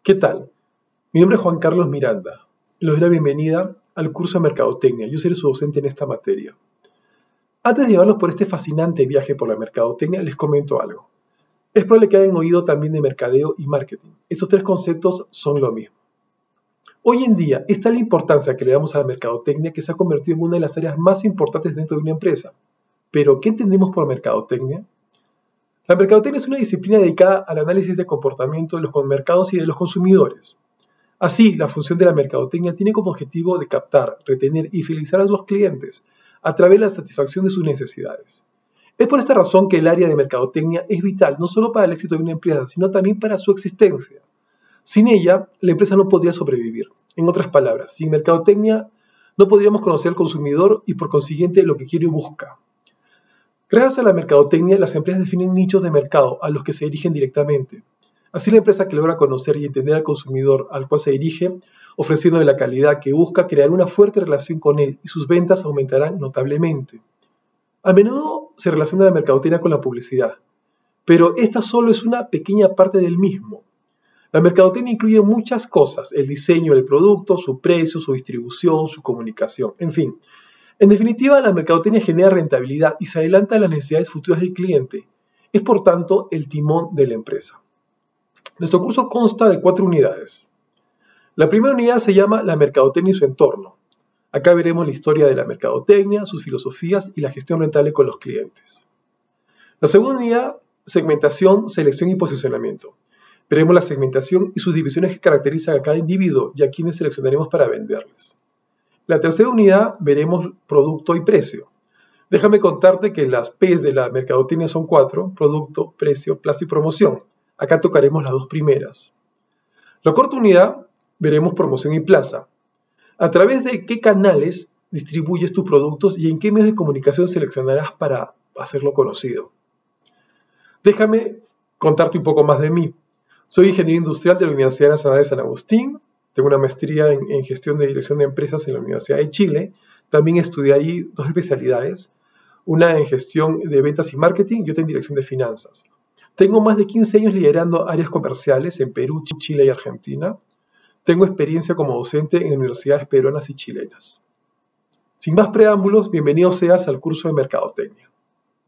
¿Qué tal? Mi nombre es Juan Carlos Miranda. Les doy la bienvenida al curso de Mercadotecnia. Yo seré su docente en esta materia. Antes de llevarlos por este fascinante viaje por la mercadotecnia, les comento algo. Es probable que hayan oído también de mercadeo y marketing. Estos tres conceptos son lo mismo. Hoy en día, es tal la importancia que le damos a la mercadotecnia que se ha convertido en una de las áreas más importantes dentro de una empresa. Pero, ¿qué entendemos por mercadotecnia? La mercadotecnia es una disciplina dedicada al análisis de comportamiento de los mercados y de los consumidores. Así, la función de la mercadotecnia tiene como objetivo de captar, retener y fidelizar a los clientes a través de la satisfacción de sus necesidades. Es por esta razón que el área de mercadotecnia es vital no solo para el éxito de una empresa, sino también para su existencia. Sin ella, la empresa no podría sobrevivir. En otras palabras, sin mercadotecnia no podríamos conocer al consumidor y por consiguiente lo que quiere o busca. Gracias a la mercadotecnia, las empresas definen nichos de mercado a los que se dirigen directamente. Así la empresa que logra conocer y entender al consumidor al cual se dirige, ofreciéndole la calidad que busca, creará una fuerte relación con él y sus ventas aumentarán notablemente. A menudo se relaciona la mercadotecnia con la publicidad, pero esta solo es una pequeña parte del mismo. La mercadotecnia incluye muchas cosas: el diseño del producto, su precio, su distribución, su comunicación, en fin. En definitiva, la mercadotecnia genera rentabilidad y se adelanta a las necesidades futuras del cliente. Es, por tanto, el timón de la empresa. Nuestro curso consta de 4 unidades. La primera unidad se llama La mercadotecnia y su entorno. Acá veremos la historia de la mercadotecnia, sus filosofías y la gestión rentable con los clientes. La segunda unidad, segmentación, selección y posicionamiento. Veremos la segmentación y sus divisiones que caracterizan a cada individuo y a quienes seleccionaremos para venderles. La tercera unidad veremos producto y precio. Déjame contarte que las P's de la mercadotecnia son 4: producto, precio, plaza y promoción. Acá tocaremos las 2 primeras. La cuarta unidad veremos promoción y plaza. A través de qué canales distribuyes tus productos y en qué medios de comunicación seleccionarás para hacerlo conocido. Déjame contarte un poco más de mí. Soy ingeniero industrial de la Universidad Nacional de San Agustín. Tengo una maestría en gestión de dirección de empresas en la Universidad de Chile. También estudié ahí 2 especialidades, una en gestión de ventas y marketing y otra en dirección de finanzas. Tengo más de 15 años liderando áreas comerciales en Perú, Chile y Argentina. Tengo experiencia como docente en universidades peruanas y chilenas. Sin más preámbulos, bienvenido seas al curso de Mercadotecnia.